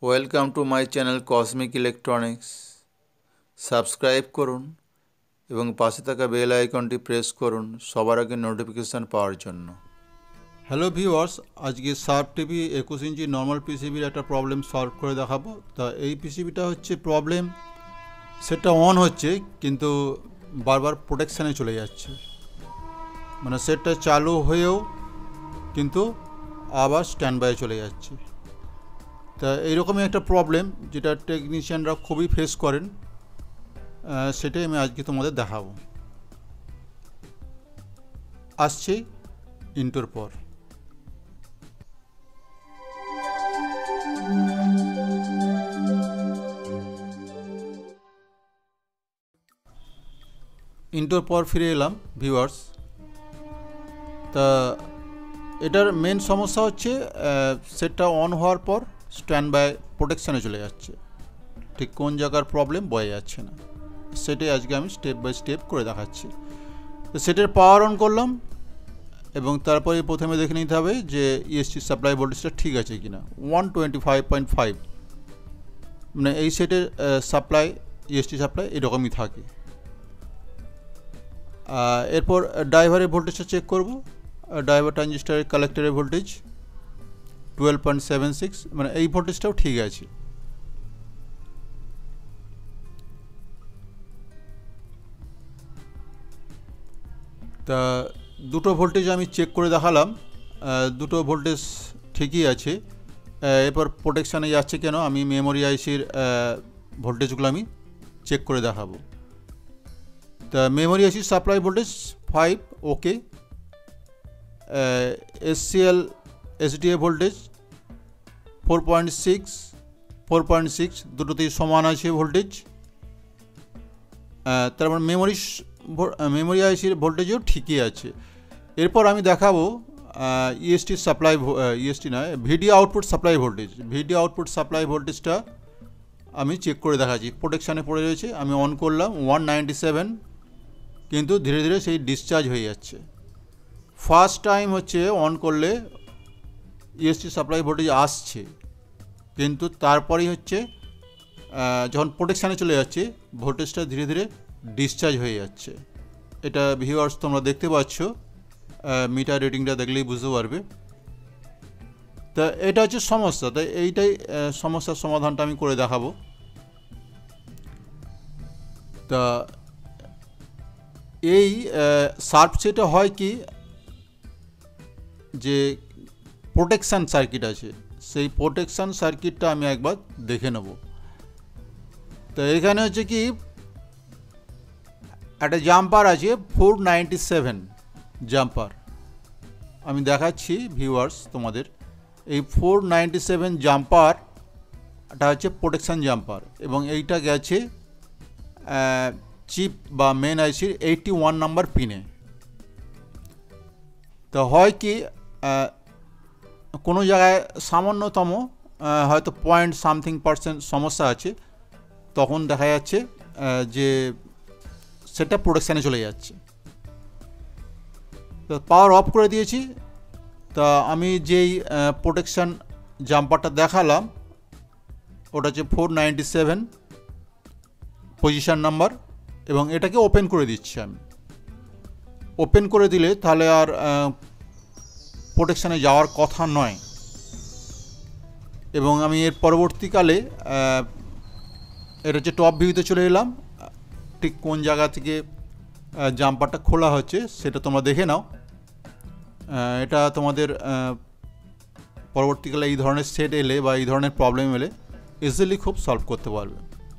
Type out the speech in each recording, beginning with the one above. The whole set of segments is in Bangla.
Welcome to my channel cosmic electronics. Subscribe করুন এবং পাশে থাকা বেল আইকনটি প্রেস করুন সবার আগে নোটিফিকেশান পাওয়ার জন্য। হ্যালো ভিউয়ার্স, আজকে শার্প টিভি 21 ইঞ্চি নর্মাল পিসিবির একটা প্রবলেম সলভ করে দেখাবো। তা এই পিসিবিটা হচ্ছে প্রবলেম, সেটটা অন হচ্ছে কিন্তু বারবার প্রোটেকশানে চলে যাচ্ছে, মানে সেটটা চালু হয়েও কিন্তু আবার স্ট্যান্ড বাই চলে যাচ্ছে। তা এইরকমই একটা প্রবলেম যেটা টেকনিশিয়ানরা খুবই ফেস করেন, সেটাই আমি আজকে তোমাদের দেখাবো। আসছি ইন্টোর পর। ইন্টোর পর ফিরে এলাম ভিউয়ার্স। তা এটার মেন সমস্যা হচ্ছে সেটটা অন হওয়ার পর স্ট্যান্ড বাই প্রোটেকশানে চলে যাচ্ছে, ঠিক কোন জায়গার প্রবলেম বোঝা যাচ্ছে না। সেটাই আজকে আমি স্টেপ বাই স্টেপ করে দেখাচ্ছি। তো সেটের পাওয়ার অন করলাম এবং তারপরে প্রথমে দেখে নিতে হবে যে ইএসটি সাপ্লাই ভোল্টেজটা ঠিক আছে কি না। 125.5, মানে এই সেটের সাপ্লাই ইএসটি সাপ্লাই এরকমই থাকে। এরপর ড্রাইভারের ভোল্টেজটা চেক করব। ড্রাইভার ট্রানজিস্টারের কালেক্টরের ভোল্টেজ 12.76, মানে এই ভোল্টেজটাও ঠিক আছে। তা দুটো ভোল্টেজ আমি চেক করে দেখালাম, দুটো ভোল্টেজ ঠিকই আছে। এরপর প্রোটেকশানে যাচ্ছে কেন, আমি মেমোরি আইসির ভোল্টেজগুলো আমি চেক করে দেখাবো। তা মেমোরি আইসির supply voltage 5 okay. SCL SDA voltage 4.6 দুটোতেই সমান আছে ভোল্টেজ। তারপর মেমোরি আইসির ভোল্টেজও ঠিকই আছে। এরপর আমি দেখাবো ইএসটি সাপ্লাই, ইএসটি নয়, video output supply voltage. Video output supply ভোল্টেজটা আমি চেক করে দেখাচ্ছি। প্রোটেকশানে পড়ে রয়েছে, আমি অন করলাম 197, কিন্তু ধীরে ধীরে সেই ডিসচার্জ হয়ে যাচ্ছে। ফার্স্ট টাইম হচ্ছে অন করলে ইএসটি সাপ্লাই ভোল্টেজ আসছে, কিন্তু তারপরেই হচ্ছে যখন প্রোটেকশানে চলে যাচ্ছে ভোল্টেজটা ধীরে ধীরে ডিসচার্জ হয়ে যাচ্ছে। এটা ভিউয়ার্স তোমরা দেখতে পাচ্ছ, মিটার রিডিংটা দেখলেই বুঝতে পারবে। তা এটা হচ্ছে সমস্যা, তাই এইটাই সমস্যার সমাধানটা আমি করে দেখাবো। তা এই শার্প সেটে হয় কি, যে প্রোটেকশান সার্কিট আছে, সেই প্রোটেকশান সার্কিটটা আমি একবার দেখে নেব। তো এখানে হচ্ছে কি একটা জাম্পার আছে 497 জাম্পার, আমি দেখাচ্ছি ভিউয়ার্স তোমাদের। এই 497 জাম্পারটা হচ্ছে প্রোটেকশান জাম্পার, এবং এইটা গেছে চিপ বা মেন আইসির 81 নাম্বার পিনে। তো হয় কি কোনো জায়গায় সামান্যতম হয়তো 0.something% সমস্যা আছে, তখন দেখা যাচ্ছে যে সেটা প্রোটেকশানে চলে যাচ্ছে। তো পাওয়ার অফ করে দিয়েছি। তা আমি যেই প্রোটেকশান জাম্পারটা দেখালাম ওটা হচ্ছে 497 পজিশান নাম্বার, এবং এটাকে ওপেন করে দিচ্ছি আমি। ওপেন করে দিলে তাহলে আর প্রোটেকশানে যাওয়ার কথা নয়। এবং আমি এর পরবর্তীকালে এটা হচ্ছে টপ ভিউতে চলে এলাম, ঠিক কোন জায়গা থেকে জাম্পারটা খোলা হচ্ছে সেটা তোমরা দেখে নাও। এটা তোমাদের পরবর্তীকালে এই ধরনের সেট এলে বা এই ধরনের প্রবলেম এলে ইজিলি খুব সলভ করতে পারবে।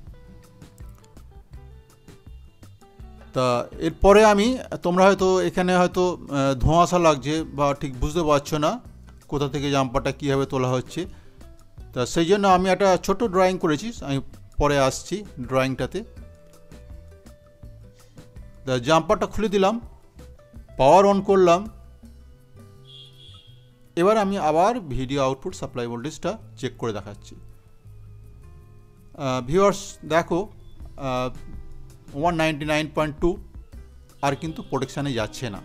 তা এরপরে আমি, তোমরা হয়তো এখানে হয়তো ধোঁয়াশা লাগছে বা ঠিক বুঝতে পারছো না কোথা থেকে জাম্পারটা কীভাবে তোলা হচ্ছে। তা সেই জন্য আমি একটা ছোট ড্রয়িং করেছি, আমি পরে আসছি ড্রয়িংটাতে। তা জাম্পারটা খুলে দিলাম, পাওয়ার অন করলাম। এবার আমি আবার ভিডিও আউটপুট সাপ্লাই ভোল্টেজটা চেক করে দেখাচ্ছি। ভিউয়ার্স দেখো 199.2, আর কিন্তু প্রোটেকশানে যাচ্ছে না।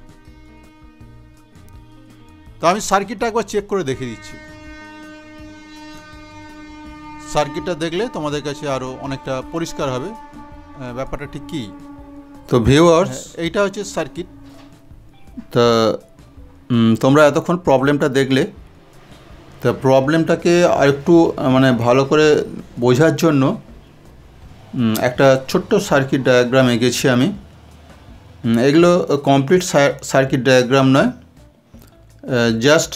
তো আমি সার্কিটটা একবার চেক করে দেখে দিচ্ছি। সার্কিটটা দেখলে তোমাদের কাছে আরও অনেকটা পরিষ্কার হবে ব্যাপারটা ঠিক কী। তো ভিউয়ার্স, এইটা হচ্ছে সার্কিট। তা তোমরা এতক্ষণ প্রবলেমটা দেখলে। তা প্রবলেমটাকে আরেকটু মানে ভালো করে বোঝার জন্য একটা ছোট্ট সার্কিট ডায়াগ্রাম এঁকেছি আমি। এগুলো কমপ্লিট সার্কিট ডায়াগ্রাম নয়, জাস্ট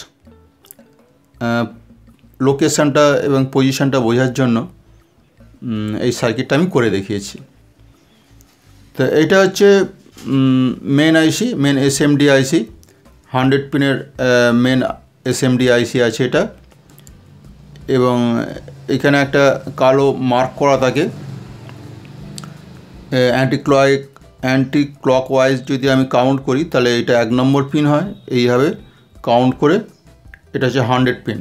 লোকেশানটা এবং পজিশানটা বোঝার জন্য এই সার্কিটটা আমি করে দেখিয়েছি। তো এইটা হচ্ছে main IC, main SMD IC, 100 পিনের মেন এসএমডি আইসি আছে এটা। এবং এখানে একটা কালো মার্ক করা থাকে। অ্যান্টি ক্লকওয়াইজ যদি আমি কাউন্ট করি তাহলে এটা 1 নম্বর পিন হয়। এইভাবে কাউন্ট করে এটা হচ্ছে 100 পিন।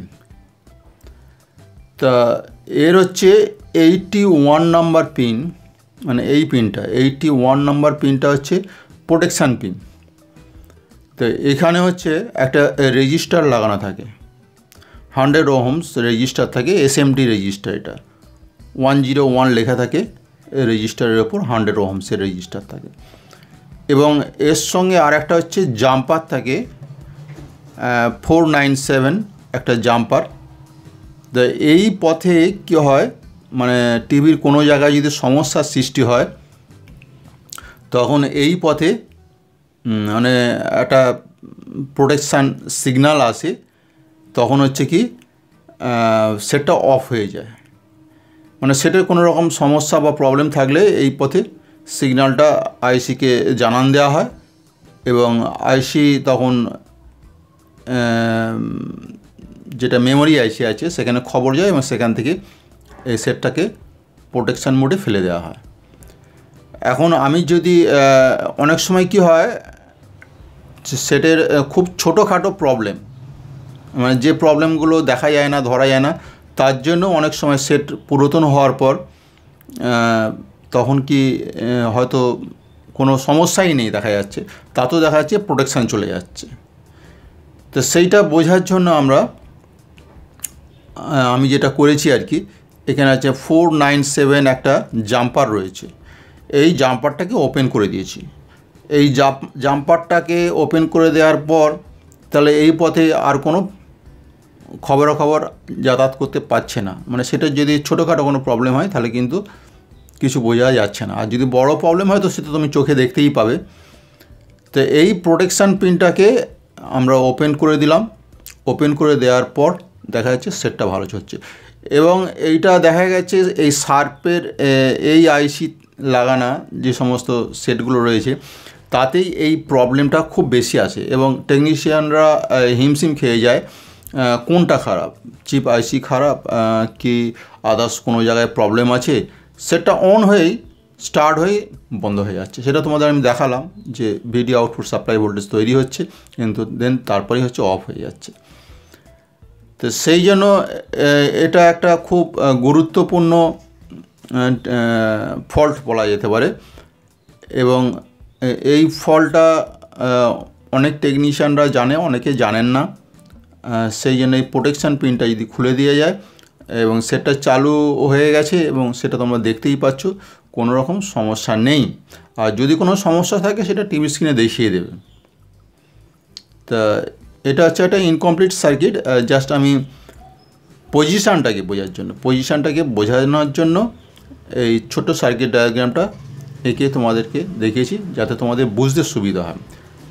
তা এর হচ্ছে 81 নাম্বার পিন, মানে এই পিনটা 81 নাম্বার পিনটা হচ্ছে প্রোটেকশান পিন। তো এখানে হচ্ছে একটা রেজিস্টার লাগানো থাকে, 100 ওহমস রেজিস্টার থাকে, এসএমডি রেজিস্টার। এটা 101 লেখা থাকে রেজিস্টারের ওপর, 100 ওহমসের রেজিস্টার থাকে। এবং এর সঙ্গে আর একটা হচ্ছে জাম্পার থাকে, 497 একটা জাম্পার। তো এই পথে কী হয়, মানে টিভির কোনো জায়গায় যদি সমস্যার সৃষ্টি হয় তখন এই পথে মানে একটা প্রোটেকশান সিগন্যাল আসে, তখন হচ্ছে কি সেটটা অফ হয়ে যায়। মানে সেটার কোনো রকম সমস্যা বা প্রবলেম থাকলে এই পথে সিগন্যালটা আইসিকে জানান দেওয়া হয় এবং আইসি তখন যেটা মেমোরি আইসি আছে সেখানে খবর যায় এবং সেখান থেকে এই সেটটাকে প্রোটেকশান মোডে ফেলে দেওয়া হয়। এখন আমি যদি অনেক সময় কি হয়, সেটের খুব ছোটোখাটো প্রবলেম, মানে যে প্রবলেমগুলো দেখা যায় না, ধরা যায় না, তার জন্য অনেক সময় সেট পুরাতন হওয়ার পর তখন কি হয়তো কোনো সমস্যাই নেই দেখা যাচ্ছে, তাতেও দেখা যাচ্ছে প্রোটেকশান চলে যাচ্ছে। তো সেইটা বোঝার জন্য আমি যেটা করেছি আর কি, এখানে আছে 497 একটা জাম্পার রয়েছে। এই জাম্পারটাকে ওপেন করে দিয়েছি। এই জাম্পারটাকে ওপেন করে দেওয়ার পর তাহলে এই পথে আর কোনো খবরাখবর যাতায়াত করতে পারছে না। মানে সেটা যদি ছোটোখাটো কোনো প্রবলেম হয় তাহলে কিন্তু কিছু বোঝা যাচ্ছে না, আর যদি বড় প্রবলেম হয় তো সেটা তুমি চোখে দেখতেই পাবে। তো এই প্রোটেকশান পিনটাকে আমরা ওপেন করে দিলাম। ওপেন করে দেওয়ার পর দেখা যাচ্ছে সেটটা ভালো চলছে। এবং এইটা দেখা গেছে এই শার্পের এই আইসি লাগানো যে সমস্ত সেটগুলো রয়েছে তাতেই এই প্রবলেমটা খুব বেশি আসে এবং টেকনিশিয়ানরা হিমশিম খেয়ে যায় কোনটা খারাপ, চিপ আইসি খারাপ কি আদার্স কোনো জায়গায় প্রবলেম আছে। সেটটা অন হয়েই স্টার্ট হয়ে বন্ধ হয়ে যাচ্ছে। সেটা তোমাদের আমি দেখালাম যে ভিডিও আউটপুট সাপ্লাই ভোল্টেজ তৈরি হচ্ছে, কিন্তু দেন তারপরেই হচ্ছে অফ হয়ে যাচ্ছে। তো সেই জন্য এটা একটা খুব গুরুত্বপূর্ণ ফল্ট বলা যেতে পারে। এবং এই ফল্টটা অনেক টেকনিশিয়ানরা জানে, অনেকে জানেন না। সেই জন্য এই প্রোটেকশান পিনটা যদি খুলে দিয়ে যায় এবং সেটা চালু হয়ে গেছে এবং সেটা তোমরা দেখতেই পাচ্ছ, কোনো রকম সমস্যা নেই। আর যদি কোনো সমস্যা থাকে সেটা টিভি স্ক্রিনে দেখিয়ে দেবে। তা এটা হচ্ছে একটা ইনকমপ্লিট সার্কিট। জাস্ট আমি পজিশানটাকে বোঝানোর জন্য এই ছোট্ট সার্কিট ডায়াগ্রামটা এঁকে তোমাদেরকে দেখিয়েছি যাতে তোমাদের বুঝতে সুবিধা হয়।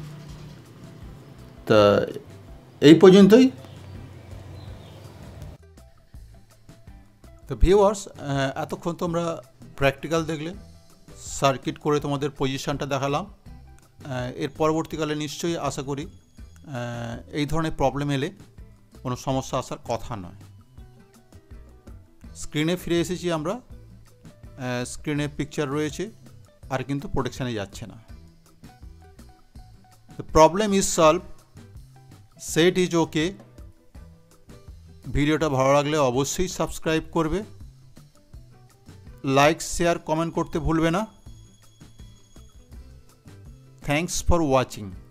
তা এই পর্যন্তই। তো ভিউয়ার্স, এতক্ষণ তোমরা প্র্যাকটিক্যাল দেখলে, সার্কিট করে তোমাদের পজিশানটা দেখালাম। এর পরবর্তীকালে নিশ্চয়ই আশা করি এই ধরনের প্রবলেম এলে কোনো সমস্যা আসার কথা নয়। স্ক্রিনে ফিরে এসেছি আমরা। স্ক্রিনে পিকচার রয়েছে আর কিন্তু প্রোটেকশানে যাচ্ছে না। The problem is solve, set is okay. ভিডিওটা ভালো লাগলে অবশ্যই সাবস্ক্রাইব করবে, লাইক শেয়ার কমেন্ট করতে ভুলবে না। Thanks for watching.